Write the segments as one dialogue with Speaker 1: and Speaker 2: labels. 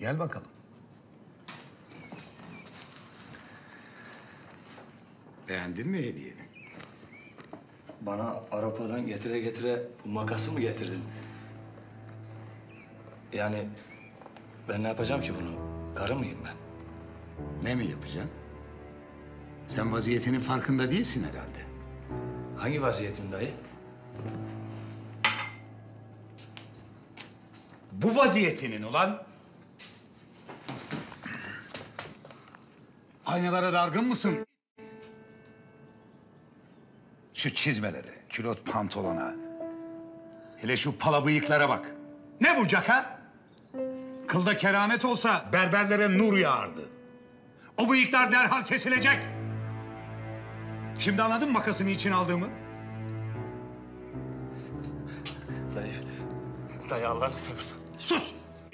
Speaker 1: Gel bakalım. Beğendin mi hediyeni?
Speaker 2: Bana Avrupa'dan getire getire bu makası mı getirdin? Yani ben ne yapacağım ki bunu? Karı mıyım ben?
Speaker 1: Ne mi yapacaksın? Sen vaziyetinin farkında değilsin herhalde.
Speaker 2: Hangi vaziyetim dayı?
Speaker 1: Bu vaziyetinin ulan. Aynalara dargın mısın? Şu çizmelere, külot pantolona. Hele şu pala bıyıklara bak. Ne bu caka? Kılda keramet olsa berberlere nur yağardı. O bıyıklar derhal kesilecek. Şimdi anladın mı makasını için aldığımı?
Speaker 2: Dayı Allah'ını seversen.
Speaker 1: Sus!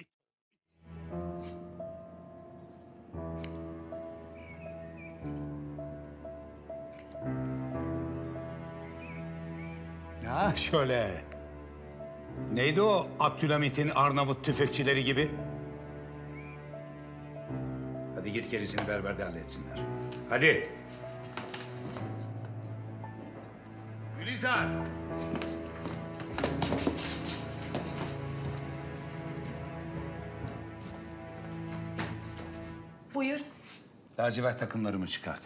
Speaker 1: Ya şöyle. Neydi o Abdülhamit'in Arnavut tüfekçileri gibi? Hadi git gerisini berberde halletsinler. Hadi. Gülizar.
Speaker 3: Buyur.
Speaker 1: Lacivert takımlarımı çıkart.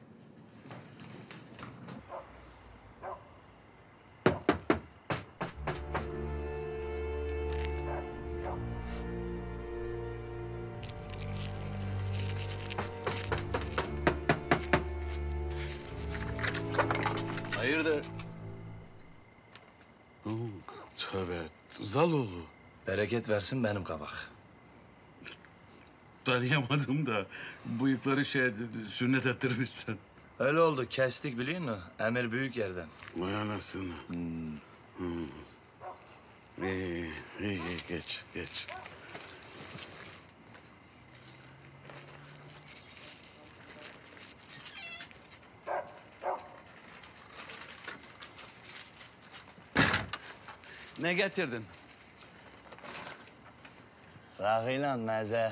Speaker 4: Hayırdır? Tövbe, Zaloğlu.
Speaker 2: Bereket versin benim kabak.
Speaker 4: Tanıyamadım da bıyıkları sünnet ettirmişsin.
Speaker 2: Öyle oldu, kestik biliyor musun? Emir büyük yerden.
Speaker 4: Vay anasını. İyi, geç. Ne getirdin?
Speaker 2: Rakıyla meze.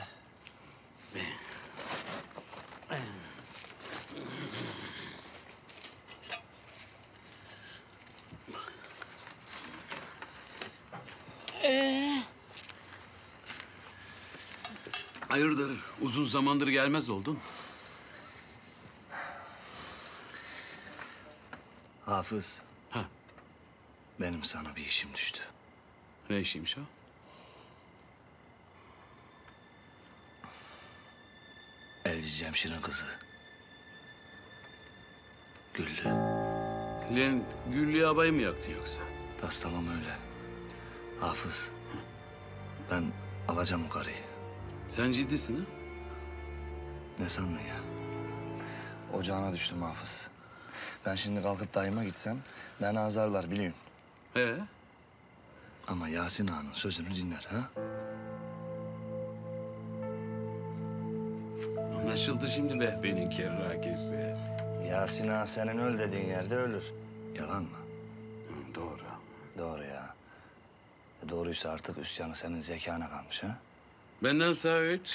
Speaker 4: Hayırdır? Uzun zamandır gelmez oldun.
Speaker 2: Hafız,
Speaker 4: Ha,
Speaker 2: benim sana bir işim düştü.
Speaker 4: ne işiymiş o?
Speaker 2: Elci Cemşir'in kızı. Güllü.
Speaker 4: Lan Güllü abayı mı yaktın yoksa?
Speaker 2: Tas tamam öyle. Hafız, ben alacağım o karıyı.
Speaker 4: Sen ciddisin ha?
Speaker 2: Ne sandın ya? Ocağına düştüm Hafız. Ben şimdi kalkıp dayıma gitsem beni azarlar biliyorsun. Ama Yasin Ağa'nın sözünü dinler ha?
Speaker 4: Anlaşıldı şimdi Behbe'nin kerrakesi.
Speaker 2: Yasin Ağa senin öl dediğin yerde ölür. Yalan mı?
Speaker 4: Doğru.
Speaker 2: Doğru ya. Doğruysa artık üst yanı senin zekana kalmış ha?
Speaker 4: Benden sağ öğüt.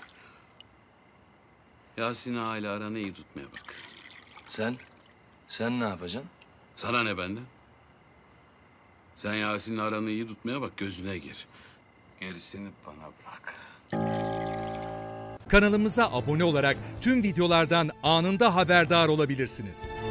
Speaker 4: Yasin Ağa ile aranı iyi tutmaya bak.
Speaker 2: Sen ne yapacaksın?
Speaker 4: Sana ne benden? Sen Yasin'le aranı iyi tutmaya bak, gözüne gir. Gerisini bana bırak.
Speaker 5: Kanalımıza abone olarak tüm videolardan anında haberdar olabilirsiniz.